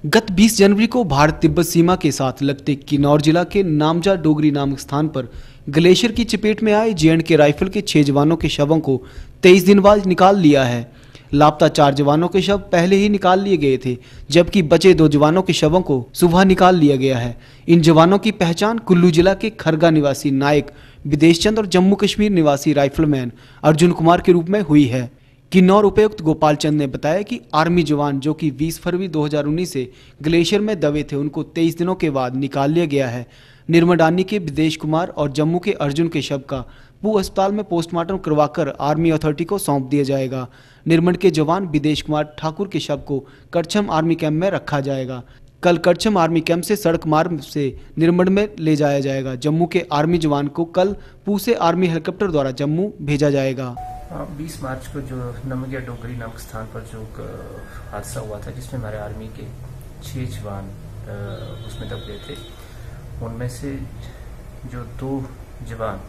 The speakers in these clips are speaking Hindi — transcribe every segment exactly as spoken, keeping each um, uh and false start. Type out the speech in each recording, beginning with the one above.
गत बीस जनवरी को भारत तिब्बत सीमा के साथ लगते किन्नौर जिला के नामजा डोगरी नामक स्थान पर ग्लेशियर की चपेट में आए जे एंड के राइफल के छह जवानों के शवों को तेईस दिन बाद निकाल लिया है। लापता चार जवानों के शव पहले ही निकाल लिए गए थे, जबकि बचे दो जवानों के शवों को सुबह निकाल लिया गया है। इन जवानों की पहचान कुल्लू जिला के खरगा निवासी नायक विदेश चंद और जम्मू कश्मीर निवासी राइफलमैन अर्जुन कुमार के रूप में हुई है। किन्नौर उपायुक्त गोपाल चंद ने बताया कि आर्मी जवान जो कि बीस फरवरी दो हज़ार उन्नीस से ग्लेशियर में दबे थे, उनको तेईस दिनों के बाद निकाल लिया गया है। निर्मडानी के विदेश कुमार और जम्मू के अर्जुन के शव का पू अस्पताल में पोस्टमार्टम करवाकर आर्मी अथॉरिटी को सौंप दिया जाएगा। निर्मड के जवान विदेश कुमार ठाकुर के शव को करछम आर्मी कैंप में रखा जाएगा। कल करछम आर्मी कैंप से सड़क मार्ग से निर्मड में ले जाया जाएगा। जम्मू के आर्मी जवान को कल पू से आर्मी हेलीकॉप्टर द्वारा जम्मू भेजा जाएगा। बीस मार्च को जो नमगिया डोगरी नामक स्थान पर जो हादसा हुआ था, जिसमें हमारे आर्मी के छह जवान उसमें दब गए थे, उनमें से जो दो जवान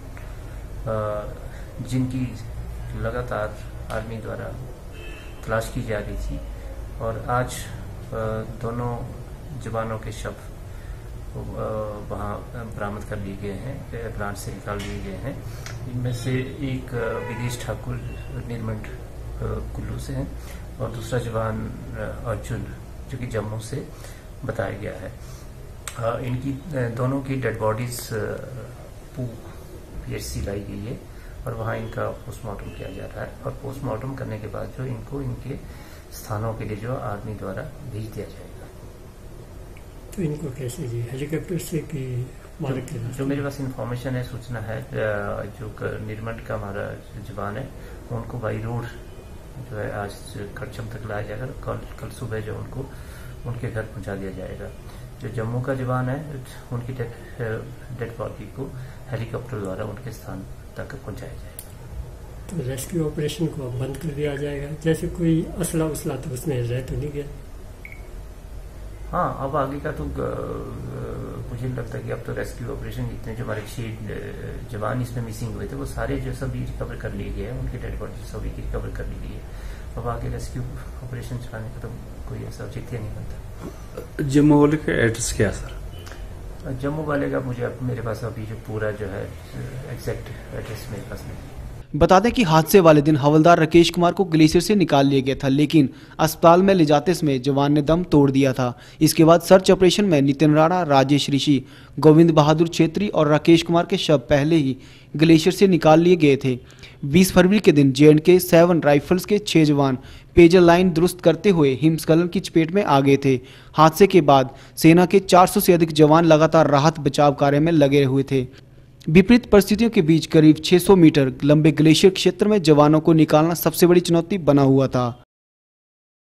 जिनकी लगातार आर्मी द्वारा तलाश की जा रही थी, और आज दोनों जवानों के शव वहाँ बरामद कर लिए गए हैं, प्लांट से निकाल लिए गए हैं। इनमें से एक विदेश ठाकुर निर्मड कुल्लू से हैं और दूसरा जवान अर्जुन जो कि जम्मू से बताया गया है। इनकी दोनों की डेड बॉडीज पू पीएचसी लाई गई है और वहाँ इनका पोस्टमार्टम किया जा रहा है, और पोस्टमार्टम करने के बाद जो इनको इनके स्थानों के लिए जो आर्मी द्वारा भेज दिया जाएगा। तो इनको कैसे जी, हेलीकॉप्टर से कि मार्ग के जो, जो मेरे पास इंफॉर्मेशन है, सूचना है, जो निर्मड का हमारा जवान है उनको बाई रोड जो है आज करछम तक लाया जाएगा। कल कल सुबह जो उनको उनके घर पहुंचा दिया जाएगा। जो जम्मू का जवान है उनकी डेड बॉडी को हेलीकॉप्टर द्वारा उनके स्थान तक पहुंचाया जाएगा। तो रेस्क्यू ऑपरेशन को बंद कर दिया जाएगा, जैसे कोई असला उसला तो उसमें रह तो नहीं गया? हाँ, अब आगे का तो मुझे नहीं लगता कि अब तो रेस्क्यू ऑपरेशन, इतने जो हमारे छह जवान इसमें मिसिंग हुए थे वो सारे जो सभी रिकवर कर लिए गए हैं, उनके डेड बॉडी सभी की रिकवर कर ली गई है। अब आगे रेस्क्यू ऑपरेशन चलाने का तो कोई ऐसा औचित्य नहीं बनता। जम्मू वाले का एड्रेस क्या सर? जम्मू वाले का मुझे मेरे पास अभी जो पूरा जो है एग्जैक्ट एड्रेस मेरे पास नहीं। बता दें कि हादसे वाले दिन हवलदार राकेश कुमार को ग्लेशियर से निकाल लिया गया था, लेकिन अस्पताल में ले जाते समय जवान ने दम तोड़ दिया था। इसके बाद सर्च ऑपरेशन में नितिन राणा, राजेश ऋषि, गोविंद बहादुर छेत्री और राकेश कुमार के शव पहले ही ग्लेशियर से निकाल लिए गए थे। बीस फरवरी के दिन J and K seven rifles के छह जवान पेयजल लाइन दुरुस्त करते हुए हिमस्खलन की चपेट में आ गए थे। हादसे के बाद सेना के चार सौ से अधिक जवान लगातार राहत बचाव कार्य में लगे हुए थे। विपरीत परिस्थितियों के बीच करीब छह सौ मीटर लंबे ग्लेशियर क्षेत्र में जवानों को निकालना सबसे बड़ी चुनौती बना हुआ था।